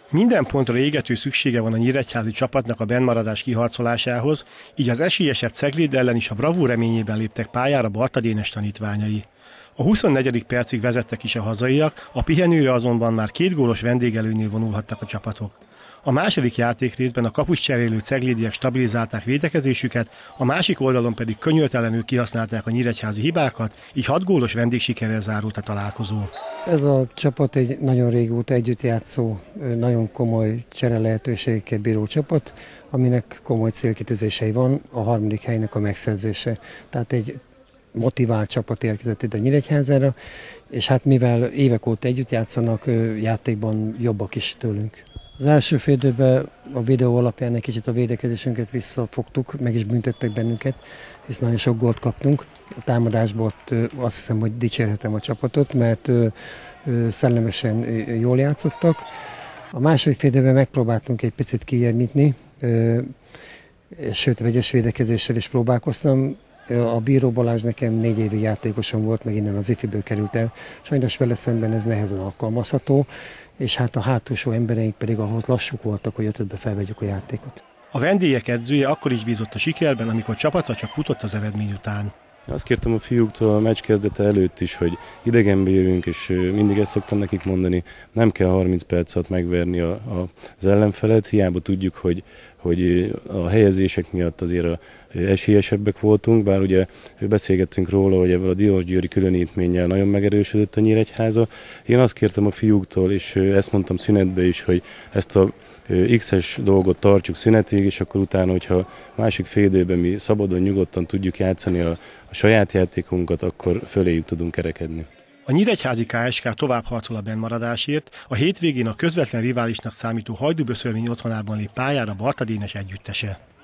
Minden pontra égető szüksége van a nyíregyházi csapatnak a bennmaradás kiharcolásához, így az esélyesebb Cegléd ellen is a bravúr reményében léptek pályára Barta Dénes tanítványai. A 24. percig vezettek is a hazaiak, a pihenőre azonban már 2 gólos vendégelőnél vonulhattak a csapatok. A második játékrészben a kapust cserélő ceglédiek stabilizálták védekezésüket, a másik oldalon pedig könyörtelenül kihasználták a nyíregyházi hibákat, így 6 gólos vendégsikerrel zárult a találkozó. Ez a csapat egy nagyon régóta együtt játszó, nagyon komoly csere lehetőségekkel bíró csapat, aminek komoly célkitűzései van, a 3. helynek a megszerzése. Tehát egy motivált csapat érkezett ide Nyíregyházára, és hát mivel évek óta együtt játszanak, játékban jobbak is tőlünk. Az első fél időben a videó alapján egy kicsit a védekezésünket visszafogtuk, meg is büntettek bennünket, hisz nagyon sok gólt kaptunk. A támadásból azt hiszem, hogy dicsérhetem a csapatot, mert szellemesen jól játszottak. A második fél időben megpróbáltunk egy picit kiérnyitni, sőt vegyes védekezéssel is próbálkoztam. A Bíró Balázs nekem 4 évi játékosom volt, meg innen az ifiből került el. Sajnos vele szemben ez nehezen alkalmazható, és hát a hátulsó embereink pedig ahhoz lassúk voltak, hogy 5-5-be felvegyük a játékot. A vendégek edzője akkor is bízott a sikerben, amikor csapata csak futott az eredmény után. Azt kértem a fiúktól a meccs kezdete előtt is, hogy idegenbe jövünk, és mindig ezt szoktam nekik mondani, nem kell 30 perc alatt megverni az ellenfelet, hiába tudjuk, hogy a helyezések miatt azért esélyesebbek voltunk, bár ugye beszélgettünk róla, hogy ebből a Diósgyőri különítménnyel nagyon megerősödött a Nyíregyháza. Én azt kértem a fiúktól, és ezt mondtam szünetbe is, hogy ezt a X-es dolgot tartsuk szünetig, és akkor utána, hogyha másik fél időben mi szabadon, nyugodtan tudjuk játszani a saját játékunkat, akkor föléjük tudunk kerekedni. A nyíregyházi KSK tovább harcol a bennmaradásért, a hétvégén a közvetlen riválisnak számító Hajdúböszörmény otthonában lép pályára Barta Dénes együttese.